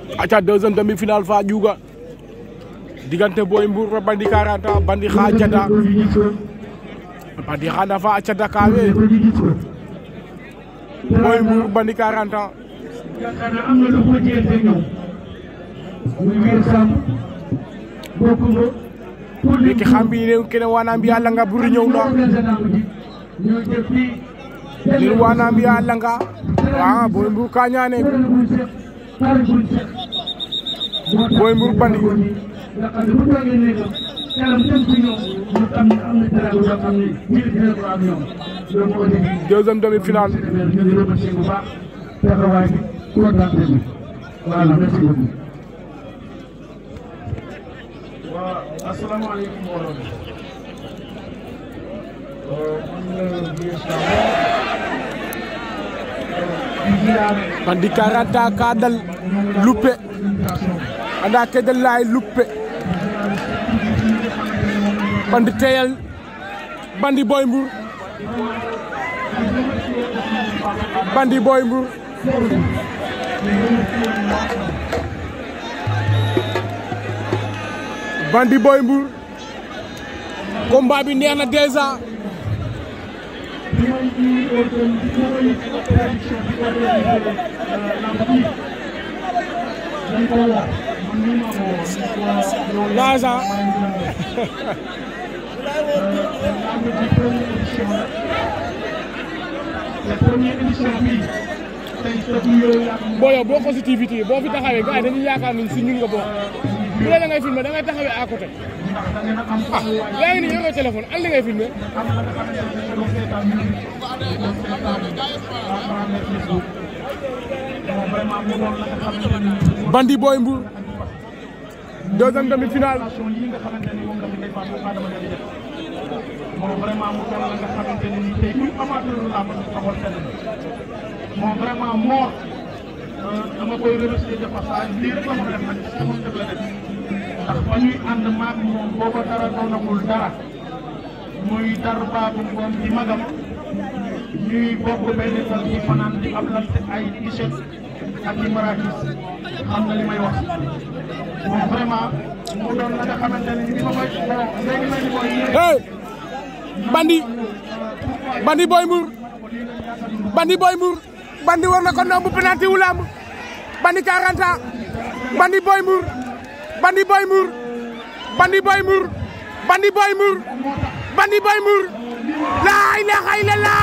aca deuxième demi-finale fa juga digante Boy Mbour Bandi 40 Bandi xa jada Bandi xana fa aca dakawe Boy Mbour Bandi 40 yakana amna lu ko jëfé ñoom muy wir sam bokku ki xambi ne kene wana mbi Yalla nga buri ñew na ñu jëfi lir wana mbi Yalla nga wa Boy Mbour ka ñane Boy Mbour Bandi deuxième demi-finale. Assalamualaikum Bandi 40 kadal luppe anda kedal lay luppe Bandi teyal Bandi Boy Mbour Bandi Boy Mbour Bandi Boy Mbour combat bi neex na déjà Laza boyo boo ko ci TV boo fi taxawee gars yi dañuy yaakaar ni si ñun nga bokk bu la ngay filmer da ngay taxawee à côté yaa ngi ni yoroo téléphone an li ngay filmer Bandi Boy Mbour deuxième demi-finale moom vraiment Mor dama koy remercier de passage lii rek la ma def nag sama def la def ndax ba ñuy ànd maag moom booba dara doonagul dara muy dar baabu ngoon di magam ñuy bokk benn tal ci fanaan di ablante ay t-shirt ak i marakis xam na li may wax moom vraiment mu doon la nga xamante ne ni ma koy léegi nañu koy hey Bandi Boy Mbour Bandi Boy Mbour Bandi war na ko nombu penalty wu lamb Bandi 40 Bandi Boy Mbour Bandi Boy Mbour Bandi Boy Mbour Bandi Boy Mbour Bandi Boy Mbour la ilaha illallah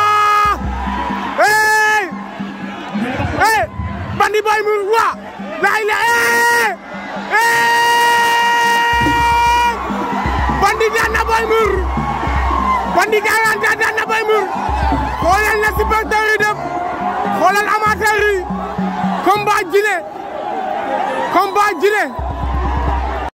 hey hey Bandi Boy Mbour wa la ilaha Bandi daan na Boy Mbour Bandi 40 daan na Boy Mbour xoolal na supporter yi def xoolal amateur yi combat jile